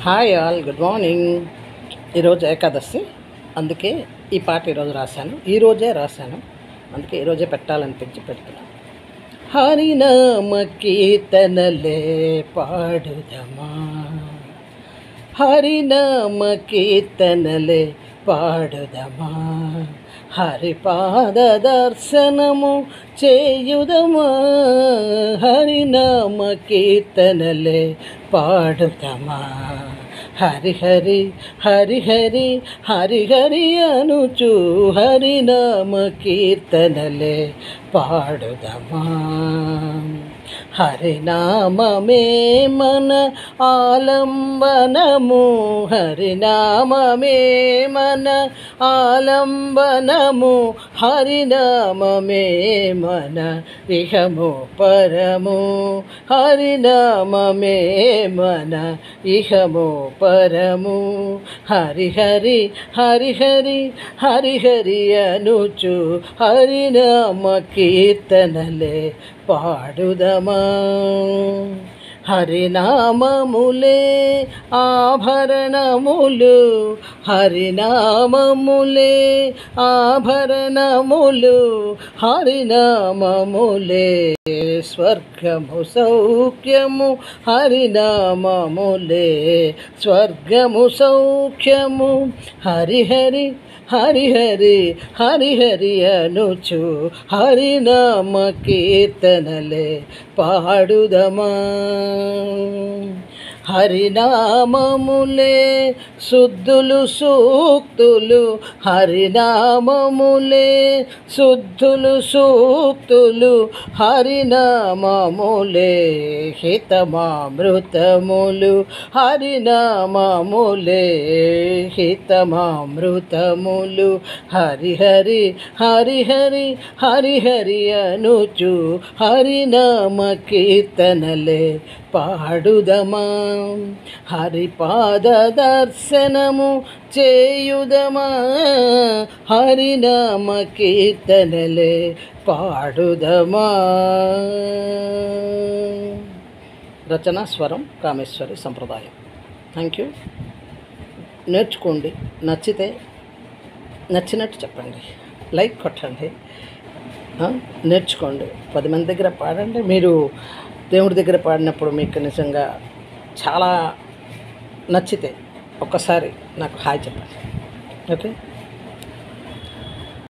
Hi all, good morning. ఈరోజు ఏకాదశి, అందుకే ఈ పాట ఈరోజు రాశాను. ఈరోజే రాశాను, అందుకే ఈరోజే పెట్టాలనిపించి పెడుతున్నాను. హరినామ కీర్తనలే పాడుదమా, హరినామ కీర్తనలే పాడుదమా, హరిపాద దర్శనము చేయుదమా, హరినామ కీర్తనలే పాడుదమా, హరి హరి హరి హరి హరి హరి అనుచు హరినామ కీర్తనలే పాడుదమా. హరినామమే మన ఆలంబనము, హరినామమే మన ఆలంబనము, హరినామమే మన ఇహము పరము, హరినామమే మన ఇహము పరము, హరి హరి హరి హరి హరి హరి అనుచు హరినామ కీర్తనలే పాడుదమా. హరినామములే ఆభరణములు, హరినామములే ఆభరణములు, హరినామములే స్వర్గము సౌఖ్యము, హరినామములే స్వర్గము సౌఖ్యము, హరి హరి హరి హరి హరి హరి అనుచు హరినామ కీర్తనలే పాడుదమా. హరినామములే శుద్ధులు సూక్తులు, హరినామములే శుద్ధులు సూక్తులు, హరినామములే హితమామృతములు, హరినామములే హితమామృతములు, హరి హరి హరి హరి హరి హరి అనుచు హరినామ కీర్తనలే పాడుదమా. హరిపాద దర్శనము చేయుదమా, హరినామ కీర్తనలే పాడుదమా. రచన స్వరం కామేశ్వరి సంప్రదాయం. Thank you. నేర్చుకోండి, నచ్చితే నచ్చినట్టు చెప్పండి, లైక్ కొట్టండి, నేర్చుకోండి, 10 మంది దగ్గర పాడండి. మీరు దేవుడి దగ్గర పాడినప్పుడు మీకు నిజంగా చాలా నచ్చితే ఒక్కసారి నాకు హాయ్ చెప్పండి. ఓకే.